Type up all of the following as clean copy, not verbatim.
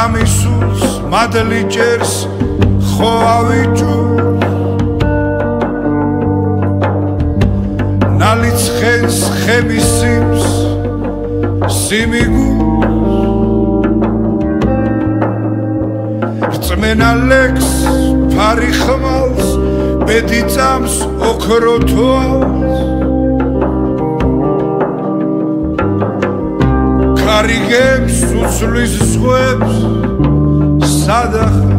გამისულს მადლი ჭერს ხო ავიჭურს ნალიცხენს ხების სიმს სიმიგულს რწმენა ლექს ფარი ხმალს ბედი წამს ოქრო თვალს კარიგებს უცვლის ზღვებს სადახარ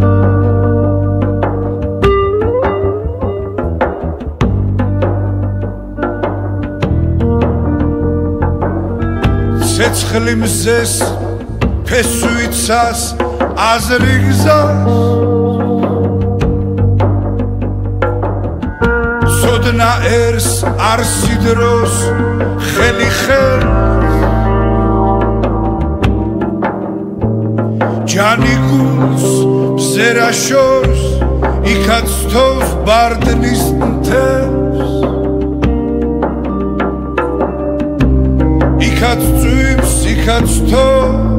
ცეცხლი მზეს ფესვიცას აზრი გზას სოდნა ერს არსი დროს ხელი ხელს ჯანი გულს მზერა შორს იქაც თოვს ბარდნის მთებს იქაც წვიმს იქაც თოვს